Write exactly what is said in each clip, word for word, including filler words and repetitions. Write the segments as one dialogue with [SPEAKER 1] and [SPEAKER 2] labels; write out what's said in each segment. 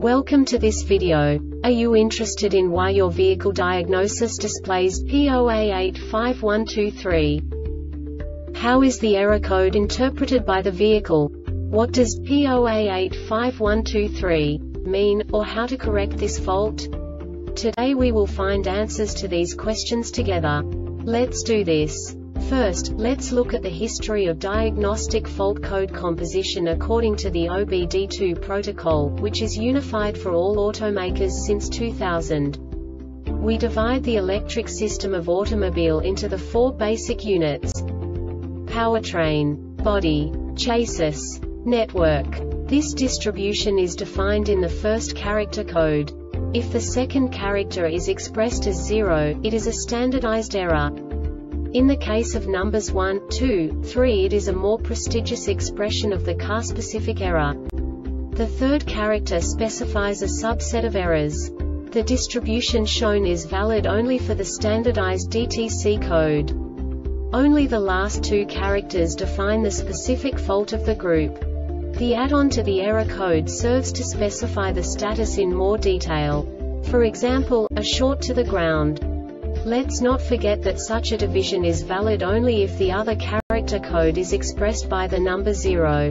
[SPEAKER 1] Welcome to this video. Are you interested in why your vehicle diagnosis displays P zero A eight five one two three? How is the error code interpreted by the vehicle? What does P zero A eight five one two three mean, or how to correct this fault? Today we will find answers to these questions together. Let's do this. First, let's look at the history of diagnostic fault code composition according to the O B D two protocol, which is unified for all automakers since two thousand. We divide the electric system of automobile into the four basic units: powertrain, body, chassis, network. This distribution is defined in the first character code. If the second character is expressed as zero, it is a standardized error. In the case of numbers one, two, three, it is a more prestigious expression of the car-specific error. The third character specifies a subset of errors. The distribution shown is valid only for the standardized D T C code. Only the last two characters define the specific fault of the group. The add-on to the error code serves to specify the status in more detail. For example, a short to the ground. Let's not forget that such a division is valid only if the other character code is expressed by the number zero.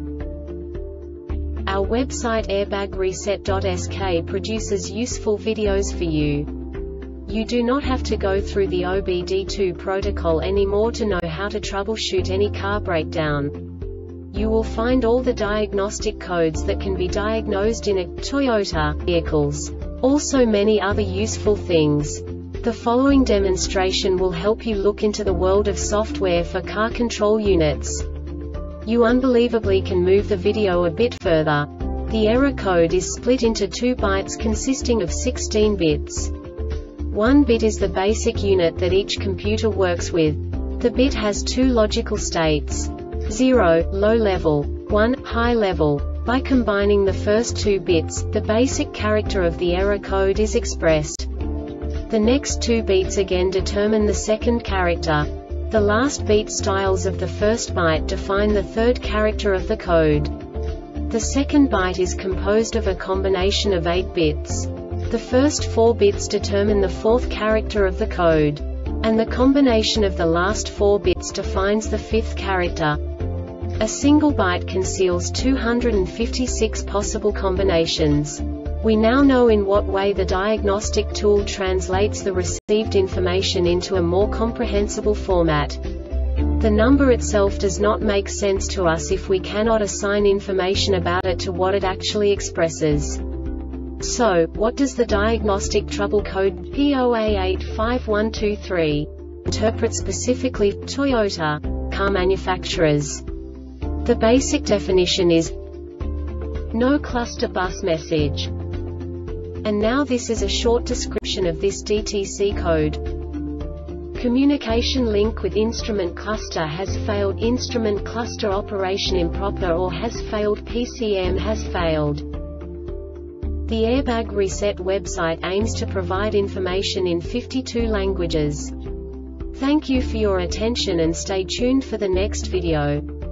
[SPEAKER 1] Our website airbag reset dot S K produces useful videos for you. You do not have to go through the O B D two protocol anymore to know how to troubleshoot any car breakdown. You will find all the diagnostic codes that can be diagnosed in a Toyota vehicles. Also many other useful things. The following demonstration will help you look into the world of software for car control units. You unbelievably can move the video a bit further. The error code is split into two bytes consisting of sixteen bits. One bit is the basic unit that each computer works with. The bit has two logical states: zero, low level, one, high level. By combining the first two bits, the basic character of the error code is expressed. The next two beats again determine the second character. The last beat styles of the first byte define the third character of the code. The second byte is composed of a combination of eight bits. The first four bits determine the fourth character of the code. And the combination of the last four bits defines the fifth character. A single byte conceals two hundred fifty-six possible combinations. We now know in what way the diagnostic tool translates the received information into a more comprehensible format. The number itself does not make sense to us if we cannot assign information about it to what it actually expresses. So, what does the diagnostic trouble code P zero A eight five one two three interpret specifically for Toyota car manufacturers? The basic definition is no cluster bus message. And now this is a short description of this D T C code. Communication link with instrument cluster has failed. Instrument cluster operation improper or has failed. P C M has failed. The Airbag Reset website aims to provide information in fifty-two languages. Thank you for your attention and stay tuned for the next video.